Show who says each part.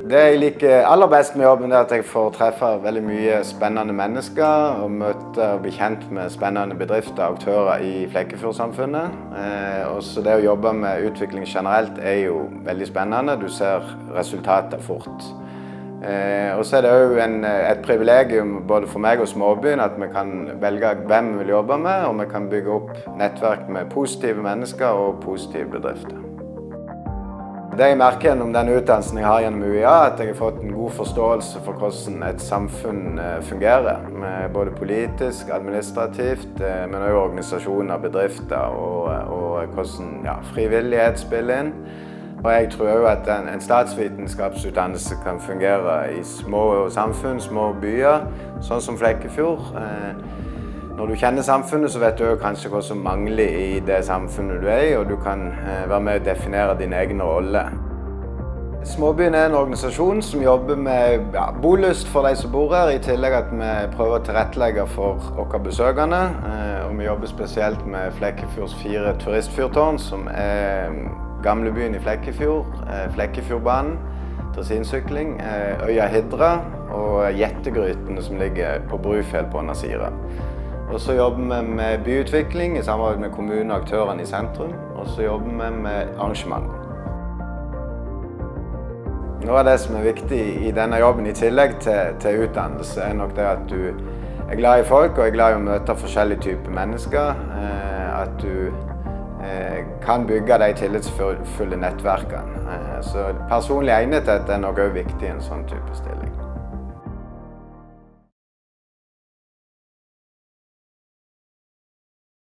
Speaker 1: Det jeg liker aller best med jobben er at jeg får treffe veldig mye spennende mennesker og møte og bli kjent med spennende bedrifter og aktører i Flekkefjord-samfunnet. Også det å jobbe med utvikling generelt er jo veldig spennende. Du ser resultater fort. Og så er det jo et privilegium både for meg og småbyen at vi kan velge hvem vi vil jobbe med, og vi kan bygge opp nettverk med positive mennesker og positive bedrifter. Det jeg merker gjennom den utdannelsen jeg har gjennom UiA, er at jeg har fått en god forståelse for hvordan et samfunn fungerer. Både politisk, administrativt, men også organisasjoner, bedrifter og hvordan frivillighet spiller inn. Og jeg tror også at en statsvitenskapsutdannelse kan fungere i små samfunn, små byer, sånn som Flekkefjord. Når du kjenner samfunnet, så vet du kanskje hva som mangler i det samfunnet du er i, og du kan være med å definere din egen rolle. Småbyen er en organisasjon som jobber med bolyst for de som bor her, i tillegg at vi prøver å tilrettelegge for våre besøkende. Og vi jobber spesielt med Flekkefjords 4 turistfyrtårn, som er gamlebyen i Flekkefjord, Flekkefjordbanen, dressinsykling, øya Hidra og Jettegrytene som ligger på Brufjell på Nasira. Og så jobber vi med byutvikling i samarbeid med kommunen og aktørene i sentrum, og så jobber vi med arrangement. Noe av det som er viktig i denne jobben i tillegg til utdannelse er nok det at du er glad i folk og er glad i å møte forskjellige typer mennesker. At du kan bygge de tillitsfulle nettverkene. Så personlig egnethet er nok også viktig i en sånn type stilling.